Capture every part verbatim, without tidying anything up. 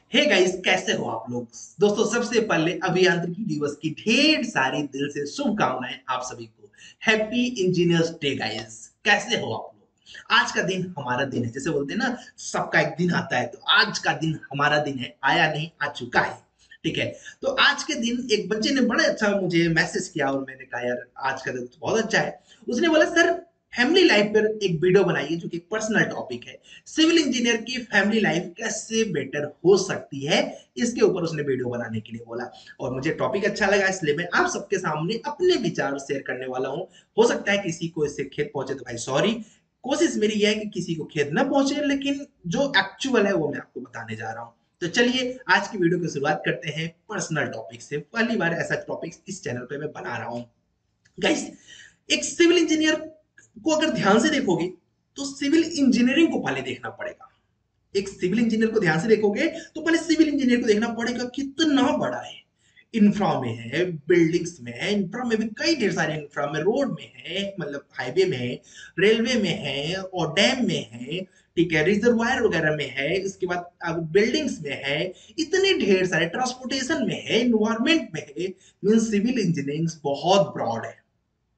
Hey guys, कैसे हो आप लोग। दोस्तों, सबसे पहले अभियांत्रिकी दिवस की ढेर सारी दिल से शुभकामनाएं आप सभी को। Happy engineers day guys. कैसे हो आप लोग। आज का दिन हमारा दिन है, जैसे बोलते हैं ना, सबका एक दिन आता है, तो आज का दिन हमारा दिन है। आया नहीं, आ चुका है। ठीक है। तो आज के दिन एक बच्चे ने बड़ा अच्छा मुझे मैसेज किया और मैंने कहा यार आज का दिन तो बहुत अच्छा है। उसने बोला सर, फैमिली लाइफ पर एक वीडियो बनाइए, जो कि पर्सनल टॉपिक है। सिविल इंजीनियर की फैमिली लाइफ कैसे बेटर हो सकती है, इसके ऊपर उसने वीडियो बनाने के लिए बोला। और मुझे टॉपिक अच्छा लगा, इसलिए मैं आप सबके सामने अपने विचार शेयर करने वाला हूं। हो सकता है किसी को इससे खेद पहुंचे तो भाई सॉरी। कोशिश मेरी यह है कि किसी को खेद ना पहुंचे, लेकिन जो एक्चुअल है वो मैं आपको बताने जा रहा हूं। तो चलिए आज की वीडियो की शुरुआत करते हैं पर्सनल टॉपिक से। पहली बार ऐसा टॉपिक इस चैनल पे मैं बना रहा हूं। गाइस, एक सिविल इंजीनियर को अगर ध्यान से देखोगे तो सिविल इंजीनियरिंग को पहले देखना पड़ेगा। एक सिविल इंजीनियर को ध्यान से देखोगे तो पहले सिविल इंजीनियर को देखना पड़ेगा कितना बड़ा है। इंफ्रा में है, बिल्डिंग्स में है, इंफ्रा में भी कई ढेर सारे इंफ्रा में, रोड में है, मतलब हाईवे में है, रेलवे में है और डैम में है। ठीक है, रिजर्वायर वगैरह में है, इसके बाद अब बिल्डिंग्स में है। इतने ढेर सारे ट्रांसपोर्टेशन में है, इन्वायरमेंट में है। मीन सिविल इंजीनियरिंग बहुत ब्रॉड है।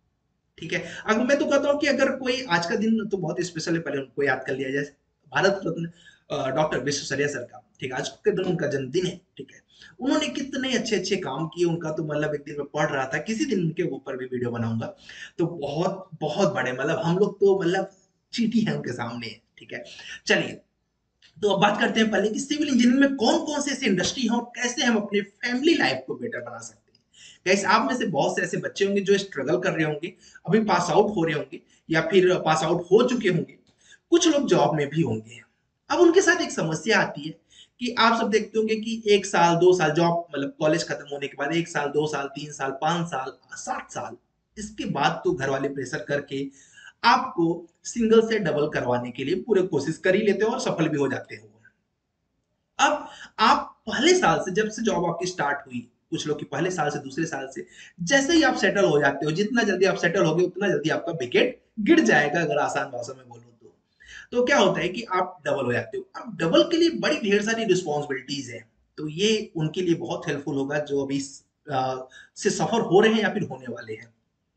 ठीक है। अगर मैं तो कहता हूँ कि अगर कोई आज का दिन तो बहुत स्पेशल है, पहले उनको याद कर लिया जाए। भारत रत्न डॉक्टर विश्वेश्वरैया सर का, ठीक है, आज के दिन उनका जन्मदिन है। ठीक है। उन्होंने कितने अच्छे अच्छे काम किए, उनका तो मतलब एक दिन मैं पढ़ रहा था, किसी दिन उनके ऊपर भी वीडियो बनाऊंगा। तो बहुत बहुत बड़े, मतलब हम लोग तो मतलब चीटी है उनके सामने। ठीक है। चलिए, तो अब बात करते हैं पहले कि सिविल इंजीनियरिंग में कौन कौन से ऐसे इंडस्ट्री हैं और कैसे हम अपने फैमिली लाइफ को बेटर बना सकते हैं। गाइस, आप में से बहुत से ऐसे बच्चे होंगे जो स्ट्रगल कर रहे होंगे, अभी पास आउट हो रहे होंगे या फिर पास आउट हो चुके होंगे। कुछ लोग जॉब में भी होंगे। अब उनके साथ एक समस्या आती है कि आप सब देखते होंगे कि एक साल दो साल जॉब, मतलब कॉलेज खत्म होने के बाद एक साल दो साल तीन साल पांच साल सात साल, इसके बाद तो घर वाले प्रेशर करके आपको सिंगल से डबल करवाने के लिए पूरे कोशिश कर ही लेते हो और सफल भी हो जाते हो। अब आप पहले साल से, जब से जॉब आपकी स्टार्ट हुई, कुछ लोग की पहले साल से दूसरे साल से, जैसे ही आप सेटल हो जाते हो, जितना जल्दी आप सेटल होगे उतना जल्दी आपका विकेट गिर जाएगा, अगर आसान भाषा में बोलूं तो। तो क्या होता है कि आप डबल हो जाते हो। अब डबल के लिए बड़ी ढेर सारी रिस्पॉन्सिबिलिटीज है। तो ये उनके लिए बहुत हेल्पफुल होगा जो अभी आ, से सफर हो रहे हैं या फिर होने वाले हैं।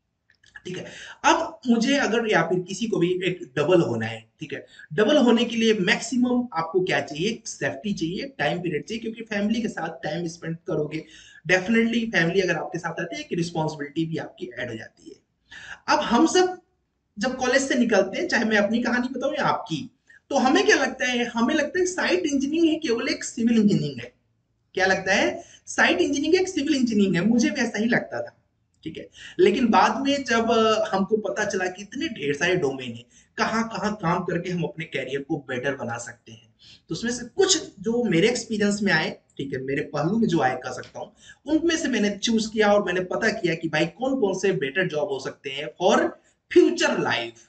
ठीक है। अब मुझे अगर या फिर किसी को भी एक डबल होना है, ठीक है, डबल होने के लिए मैक्सिमम आपको क्या चाहिए, सेफ्टी चाहिए, टाइम पीरियड चाहिए, क्योंकि फैमिली के साथ टाइम स्पेंड करोगे। डेफिनेटली फैमिली अगर आपके साथ आती है, एक रिस्पॉन्सिबिलिटी भी आपकी ऐड हो जाती है। अब हम सब जब कॉलेज से निकलते हैं, चाहे मैं अपनी कहानी बताऊं या आपकी, तो हमें क्या लगता है, हमें लगता है साइट इंजीनियरिंग ही केवल एक सिविल इंजीनियरिंग है। क्या लगता है, साइट इंजीनियरिंग एक सिविल इंजीनियरिंग है, मुझे भी ऐसा ही लगता था। ठीक है। लेकिन बाद में जब अ, हमको पता चला कि इतने ढेर सारे डोमेन है, कहाँ कहाँ काम करके हम अपने कैरियर को बेटर बना सकते हैं, तो उसमें से कुछ जो मेरे एक्सपीरियंस में आए, ठीक है, मेरे पहलू में जो आए कह सकता हूँ, उनमें से मैंने चूज किया और मैंने पता किया कि भाई कौन कौन से बेटर जॉब हो सकते हैं फॉर फ्यूचर लाइफ।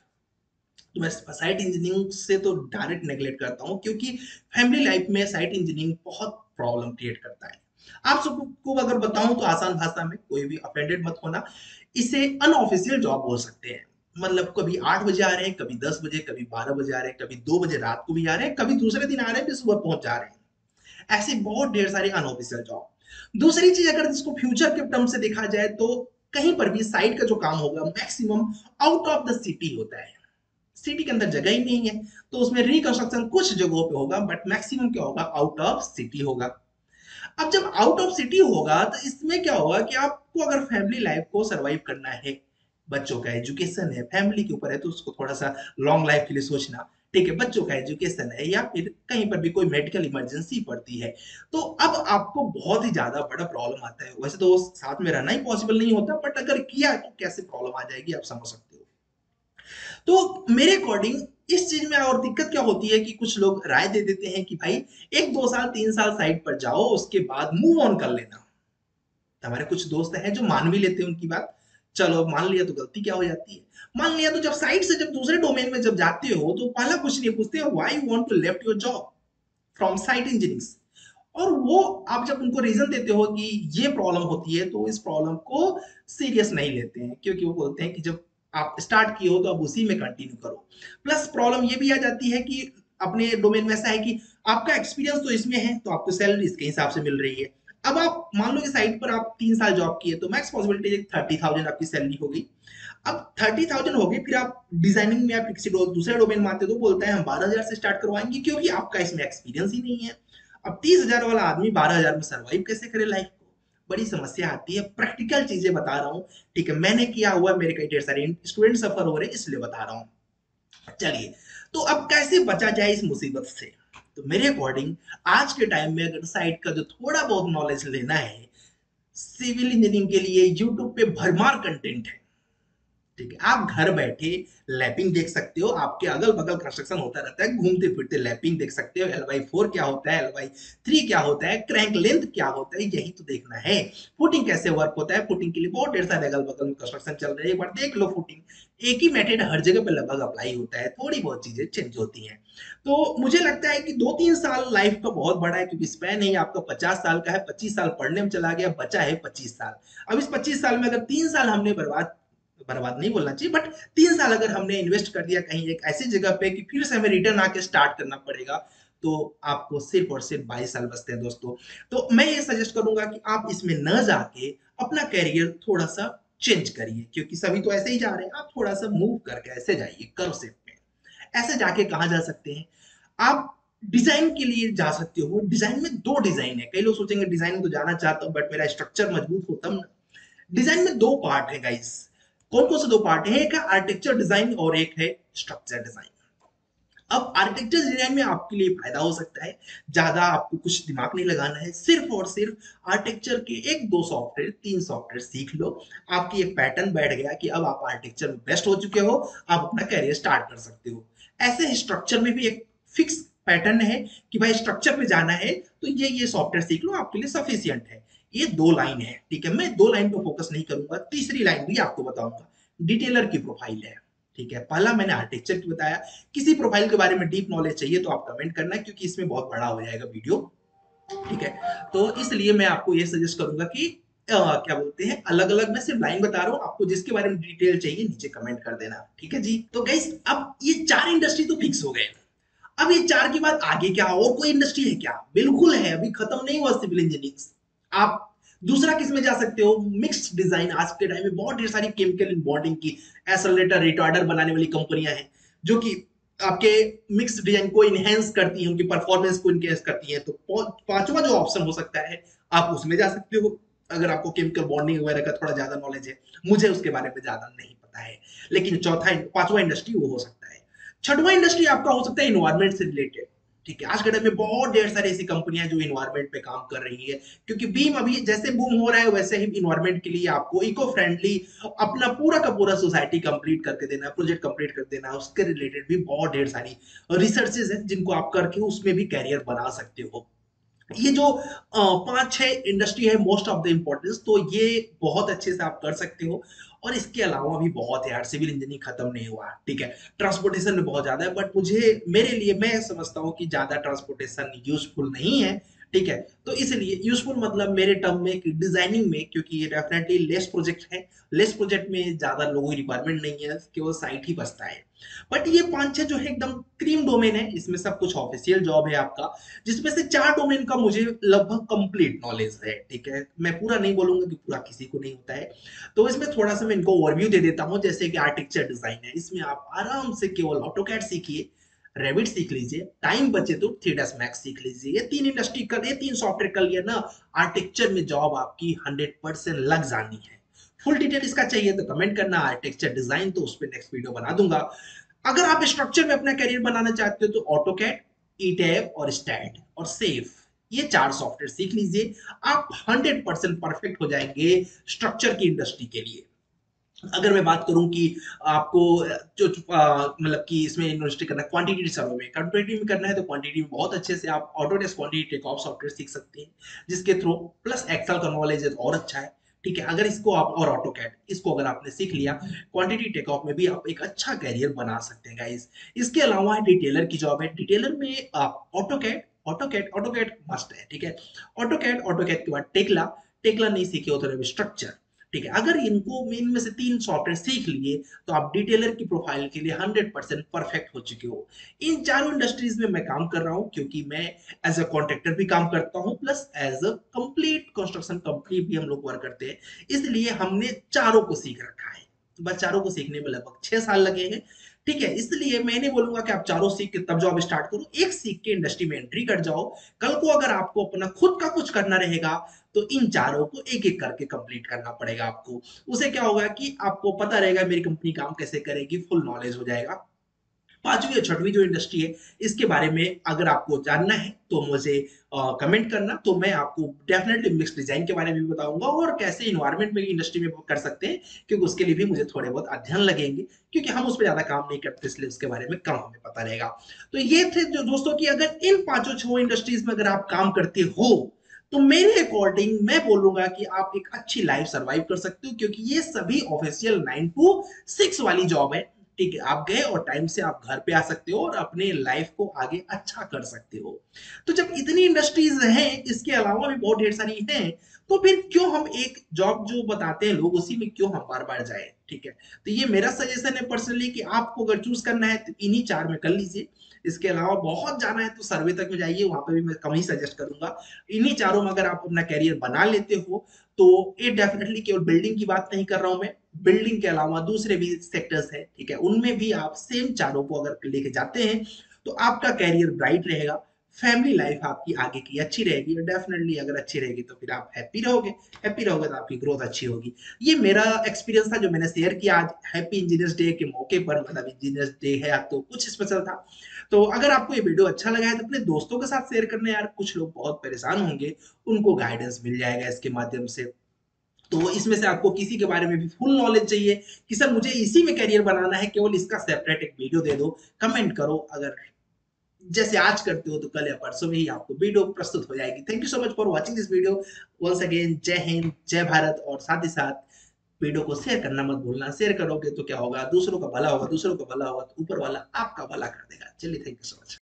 तो मैं साइट इंजीनियरिंग से तो डायरेक्ट नेग्लेक्ट करता हूँ, क्योंकि फैमिली लाइफ में साइट इंजीनियरिंग बहुत प्रॉब्लम क्रिएट करता है। आप सबको अगर बताऊं तो आसान भाषा में, कोई भी अफेंडेड मत होना, इसे अनऑफिशियल जॉब बोल सकते हैं। मतलब कभी आठ बजे आ रहे हैं, कभी दस बजे, कभी बारह बजे आ रहे हैं, कभी दो बजे रात को भी आ रहे हैं, कभी दूसरे दिन आ रहे हैं फिर सुबह पहुंच जा रहे हैं। ऐसे बहुत ढेर सारे अनऑफिशियल जॉब। दूसरी चीज, अगर इसको फ्यूचर के टर्म से देखा जाए तो कहीं पर भी साइट का जो काम होगा maximum out of the city होता है। सिटी के अंदर जगह ही नहीं है, तो उसमें रिकंस्ट्रक्शन कुछ जगहों पे होगा, बट मैक्सिमम क्या होगा, आउट ऑफ सिटी होगा। अब जब आउट ऑफ सिटी होगा तो इसमें क्या होगा कि आपको अगर फैमिली लाइफ को सरवाइव करना है, बच्चों का एजुकेशन है, फैमिली के ऊपर है, तो उसको थोड़ा सा लॉन्ग लाइफ के लिए सोचना। ठीक है, बच्चों का एजुकेशन है या फिर कहीं पर भी कोई मेडिकल इमरजेंसी पड़ती है, तो अब आपको बहुत ही ज्यादा बड़ा प्रॉब्लम आता है। वैसे तो साथ में रहना ही पॉसिबल नहीं होता, बट अगर किया तो कैसे प्रॉब्लम आ जाएगी आप समझ सकते हो। तो मेरे अकॉर्डिंग इस चीज में और दिक्कत क्या होती है कि कुछ लोग राय दे देते हैं कि भाई एक दो साल तीन साल साइड पर जाओ, उसके बाद मूव ऑन कर लेना। हमारे कुछ दोस्त हैं जो मान भी लेते हैं उनकी बात। चलो मान लिया तो गलती क्या हो जाती है। मान लिया तो जब साइड से जब दूसरे डोमेन में जब जाते हो तो पहला क्वेश्चन ये पूछते हैं, why you want to left your job from site engineering. और वो आप जब उनको रीजन देते हो कि ये प्रॉब्लम होती है, तो इस प्रॉब्लम को सीरियस नहीं लेते हैं, क्योंकि वो बोलते हैं कि जब आप स्टार्ट किए हो तो आप उसी में कंटिन्यू करो। प्लस प्रॉब्लम ये भी आ जाती है कि अपने डोमेन में ऐसा है कि आपका एक्सपीरियंस तो इसमें है तो आपको सैलरी इसके हिसाब से मिल रही है। अब आप मान लो कि साइट पर आप तीन साल जॉब किए तो मैक्स पॉसिबिलिटी थर्टी थाउजेंड आपकी सैलरी होगी। अब थर्टी थाउजेंड हो गई, फिर आप डिजाइनिंग में आप किसी डो, दूसरे डोमेन में आते हो तो बोलता है हम बारह हजार से स्टार्ट करवाएंगे, क्योंकि आपका इसमें एक्सपीरियंस ही नहीं है। अब तीस हजार वाला आदमी बारह हजार में सर्वाइव कैसे करे लाइफ को? बड़ी समस्या आती है। प्रैक्टिकल चीजें बता रहा हूँ, ठीक है, मैंने किया हुआ, मेरे कई ढेर सारे स्टूडेंट सफर हो रहे हैं इसलिए बता रहा हूँ। चलिए, तो अब कैसे बचा जाए इस मुसीबत से? तो मेरे अकॉर्डिंग आज के टाइम में अगर साइट का जो थोड़ा बहुत नॉलेज लेना है, सिविल इंजीनियरिंग के लिए यूट्यूब पे भरमार कंटेंट है। ठीक है, आप घर बैठे लैपिंग देख सकते हो, आपके अगल बगल कंस्ट्रक्शन होता रहता है, घूमते फिरते लैपिंग देख सकते हो। एल वाई फोर क्या होता है, एल वाई थ्री क्या होता है, क्रैंक लेंथ क्या होता है, यही तो देखना है। फुटिंग कैसे वर्क होता है, फुटिंग के लिए बहुत ढेर सारे अगल बगल में कंस्ट्रक्शन चल रहे हैं, एक बार देख लो फुटिंग। एक ही मेथड हर जगह पे लगभग अप्लाई होता है, थोड़ी बहुत चीजें चेंज होती हैं। तो मुझे लगता है कि दो तीन साल लाइफ का बहुत बड़ा है, क्योंकि स्पैन है आपका पचास साल का है, पच्चीस साल पढ़ने में चला गया, बचा है पच्चीस साल। अब इस पच्चीस साल में अगर तीन साल हमने बर्बाद बर्बाद नहीं बोलना चाहिए, बट तीन साल अगर हमने इन्वेस्ट कर दिया कहीं एक ऐसी जगह पे कि फिर से हमें रिटर्न आके स्टार्ट करना पड़ेगा, तो आपको सिर्फ और सिर्फ बाईस साल बचते हैं दोस्तों। तो मैं ये सजेस्ट करूंगा कि आप इसमें न जाके अपना कैरियर थोड़ा सा चेंज करिए, क्योंकि सभी तो ऐसे ही जा रहे हैं, आप थोड़ा सा मूव करके ऐसे जाइए करो से में। ऐसे जाके कहाँ जा सकते हैं आप? डिजाइन के लिए जा सकते हो। डिजाइन में दो डिजाइन है, कई लोग सोचेंगे डिजाइन में तो जाना चाहता हूँ बट मेरा स्ट्रक्चर मजबूत हो तब। डिजाइन में दो पार्ट है गाइस। कौन कौन से दो पार्ट है? एक है आर्किटेक्चर डिजाइन और एक है स्ट्रक्चर डिजाइन। अब आर्किटेक्चर डिजाइन में आपके लिए फायदा हो सकता है, ज्यादा आपको कुछ दिमाग नहीं लगाना है, सिर्फ और सिर्फ आर्किटेक्चर के एक दो सॉफ्टवेयर तीन सॉफ्टवेयर सीख लो, आपकी एक पैटर्न बैठ गया कि अब आप आर्किटेक्चर में बेस्ट हो चुके हो, आप अपना करियर स्टार्ट कर सकते हो। ऐसे ही स्ट्रक्चर में भी एक फिक्स पैटर्न है कि भाई स्ट्रक्चर पे जाना है तो ये ये सॉफ्टवेयर सीख लो, आपके लिए सफिशियंट है। ये दो लाइन है, ठीक है, मैं दो लाइन पे फोकस नहीं करूंगा, तीसरी लाइन भी आपको बताऊंगा। डिटेलर की प्रोफाइल है, ठीक है, पहला मैंने आर्किटेक्चर की बताया। किसी प्रोफाइल के बारे में डीप नॉलेज चाहिए तो आप कमेंट करना, क्योंकि इसमें बहुत बड़ा हो जाएगा वीडियो, ठीक है। तो इसलिए मैं आपको ये सजेस्ट करूंगा कि आ, क्या बोलते हैं, अलग अलग मैं सिर्फ लाइन बता रहा हूँ, आपको जिसके बारे में डिटेल चाहिए नीचे कमेंट कर देना, ठीक है जी। तो गाइस, अब ये चार इंडस्ट्री तो फिक्स हो गए। अब ये चार के बाद आगे क्या, और कोई इंडस्ट्री है क्या? बिल्कुल है, अभी खत्म नहीं हुआ सिविल इंजीनियरिंग। आप दूसरा किस में जा सकते हो? Mixed design. आज के टाइम में बहुत ढेर सारी केमिकल बॉन्डिंग की एक्सेलरेटर रिटार्डर बनाने वाली कंपनियां हैं, जो कि आपके मिक्स डिजाइन को इनहेंस करती हैं, उनकी परफॉर्मेंस को इनहेंस करती हैं। तो पांचवा जो ऑप्शन हो सकता है, आप उसमें जा सकते हो, अगर आपको केमिकल बॉन्डिंग वगैरह का थोड़ा ज्यादा नॉलेज है। मुझे उसके बारे में ज्यादा नहीं पता है, लेकिन चौथा पांचवा इंडस्ट्री वो हो सकता है। छठवां इंडस्ट्री आपका हो सकता है इन्वायरमेंट से रिलेटेड, ठीक है। आज के टाइम में बहुत ढेर सारी ऐसी कंपनियां जो इन्वायरमेंट पे काम कर रही है, क्योंकि बीम अभी जैसे बूम हो रहा है वैसे ही इन्वायरमेंट के लिए आपको इको फ्रेंडली अपना पूरा का पूरा सोसाइटी कंप्लीट करके देना, प्रोजेक्ट कंप्लीट कर देना, उसके रिलेटेड भी बहुत ढेर सारी रिसर्चेज है जिनको आप करके उसमें भी कैरियर बना सकते हो। ये जो पांच छह इंडस्ट्री है मोस्ट ऑफ द इम्पोर्टेंस, तो ये बहुत अच्छे से आप कर सकते हो। और इसके अलावा भी बहुत है यार, सिविल इंजीनियरिंग खत्म नहीं हुआ, ठीक है। ट्रांसपोर्टेशन में बहुत ज्यादा है, बट मुझे मेरे लिए मैं समझता हूँ कि ज्यादा ट्रांसपोर्टेशन यूजफुल नहीं है, ठीक है। तो इसलिए यूजफुल मतलब मेरे टर्म में कि डिजाइनिंग में, क्योंकि ये डेफिनेटली लेस प्रोजेक्ट है, लेस प्रोजेक्ट में ज्यादा लोगों की रिक्वायरमेंट नहीं है, केवल साइट ही बचता है। बट ये पांच छह जो है एकदम क्रीम डोमेन है, इसमें सब कुछ ऑफिशियल जॉब है आपका, जिसमें से चार डोमेन का मुझे लगभग कंप्लीट नॉलेज है, ठीक है। मैं पूरा नहीं बोलूंगा कि पूरा किसी को नहीं होता है, तो इसमें थोड़ा सा मैं इनको ओवरव्यू दे देता हूँ। जैसे कि आर्किटेक्चर डिजाइन है, इसमें आप आराम से केवल ऑटोकैड सीखिए, रेविट सीख लीजिए, टाइम बचे तो थ्री डी मैक्स सीख लीजिए। ये तीन इंडस्ट्री कर ये तीन सॉफ्टवेयर कर लिया ना, आर्किटेक्चर में जॉब आपकी हंड्रेड परसेंट लग जानी है। फुल डिटेल इसका चाहिए तो कमेंट करना, आर्किटेक्चर डिजाइन तो उस पर नेक्स्ट वीडियो बना दूंगा। अगर आप स्ट्रक्चर में अपना करियर बनाना चाहते हो तो ऑटोकैड, ईटैब और स्टैड और सेफ, ये चार सॉफ्टवेयर सीख लीजिए, आप हंड्रेड परसेंट परफेक्ट हो जाएंगे स्ट्रक्चर की इंडस्ट्री के लिए। अगर मैं बात करूं कि आपको जो मतलब कि इसमें इन्वेस्ट करना है क्वांटिटी सर्वे में, क्वांटिटी में करना है तो क्वांटिटी में बहुत अच्छे से आप ऑटोडेस्क क्वांटिटी टेकऑफ सॉफ्टवेयर सीख सकते हैं, जिसके थ्रू प्लस एक्सेल का नॉलेज है तो और अच्छा है, ठीक है। अगर इसको आप और ऑटोकैड इसको अगर आपने सीख लिया, क्वांटिटी टेकऑफ में भी आप एक अच्छा कैरियर बना सकते हैं गाइस। इसके अलावा डिटेलर की जॉब है, डिटेलर में आप ऑटोकैड ऑटोकैड ऑटोकैड मस्ट है, ठीक है। ऑटोकैड ऑटोकैड के बाद टेक्ला, टेक्ला नहीं सीखे हो तो स्ट्रक्चर, ठीक है, अगर इनको इनमें से तीन सॉफ्टवेयर सीख लिए तो आप डिटेलर की प्रोफाइल के लिए हंड्रेड परसेंट परफेक्ट हो चुके हो। इन चारों इंडस्ट्रीज में मैं काम कर रहा हूं क्योंकि मैं एज अ कॉन्ट्रैक्टर भी काम करता हूं plus as a complete construction company भी हम लोग वर्क करते हैं, इसलिए हमने चारों को सीख रखा है। बस चारों को सीखने में लगभग छह साल लगे हैं। ठीक है, इसलिए मैं नहीं बोलूंगा कि आप चारों सीख के तब जॉब स्टार्ट करो, एक सीख के इंडस्ट्री में एंट्री कर जाओ। कल को अगर आपको अपना खुद का कुछ करना रहेगा तो इन चारों को एक एक करके कंप्लीट करना पड़ेगा आपको। उसे क्या होगा कि आपको पता रहेगा मेरी कंपनी काम कैसे करेगी, फुल नॉलेज हो जाएगा। पांचवी और छठवीं जो इंडस्ट्री है इसके बारे में अगर आपको जानना है तो मुझे कमेंट करना, तो मैं आपको डेफिनेटली मिक्स डिजाइन के बारे में भी बताऊंगा और कैसे इन्वायरमेंट में इंडस्ट्री में कर सकते हैं, क्योंकि उसके लिए भी मुझे थोड़े बहुत अध्ययन लगेंगे, क्योंकि हम उस पर ज्यादा काम नहीं करते इसलिए उसके बारे में कम हमें पता रहेगा। तो ये थे जो दोस्तों की, अगर इन पांचों छह इंडस्ट्रीज में अगर आप काम करते हो तो मेरे अकॉर्डिंग मैं बोलूंगा कि आप एक अच्छी लाइफ सरवाइव कर सकते हो, क्योंकि ये सभी ऑफिशियल नाइन टू सिक्स वाली जॉब है। ठीक है, आप गए और टाइम से आप घर पे आ सकते हो और अपने लाइफ को आगे अच्छा कर सकते हो। तो जब इतनी इंडस्ट्रीज हैं, इसके अलावा भी बहुत ढेर सारी हैं, तो फिर क्यों हम एक जॉब जो बताते हैं लोग उसी में क्यों हम बार बार जाए। ठीक है, तो ये मेरा सजेशन है पर्सनली कि आपको अगर चूज करना है तो इन्हीं चार में कर लीजिए। इसके अलावा बहुत जाना है तो सर्वे तक में जाइए, वहां पे भी मैं कम ही सजेस्ट करूंगा। इन्हीं चारों में अगर आप अपना कैरियर बना लेते हो तो ये डेफिनेटली, केवल बिल्डिंग की बात नहीं कर रहा हूं मैं, बिल्डिंग के अलावा दूसरे भी सेक्टर्स हैं, ठीक है, उनमें भी आप सेम चारों को अगर लेके जाते हैं तो आपका कैरियर ब्राइट रहेगा, फैमिली लाइफ आपकी आगे की अच्छी रहेगी, और डेफिनेटली अगर अच्छी रहेगी तो फिर आप हैप्पी रहोगे। हैप्पी रहोगे तो आपकी ग्रोथ अच्छी होगी। ये मेरा एक्सपीरियंस था जो मैंने शेयर किया आज हैप्पी इंजीनियर्स डे के मौके पर, मतलब इंजीनियर्स डे है आज तो कुछ स्पेशल था। तो अगर आपको ये वीडियो अच्छा लगा है तो अपने दोस्तों के साथ शेयर करना यार, कुछ लोग बहुत परेशान होंगे, उनको गाइडेंस मिल जाएगा इसके माध्यम से। तो इसमें से आपको किसी के बारे में भी फुल नॉलेज चाहिए कि सर मुझे इसी में करियर बनाना है, केवल इसका सेपरेट एक वीडियो दे दो, कमेंट करो। अगर जैसे आज करते हो तो कल या परसों में ही आपको वीडियो प्रस्तुत हो जाएगी। Thank you so much for watching this video. Once again Jai Hind जय भारत, और साथ ही साथ वीडियो को शेयर करना मत भूलना। शेयर करोगे तो क्या होगा, दूसरों का भला होगा, दूसरों का भला होगा तो ऊपर वाला आपका भला कर देगा। चलिए, थैंक यू सो मच।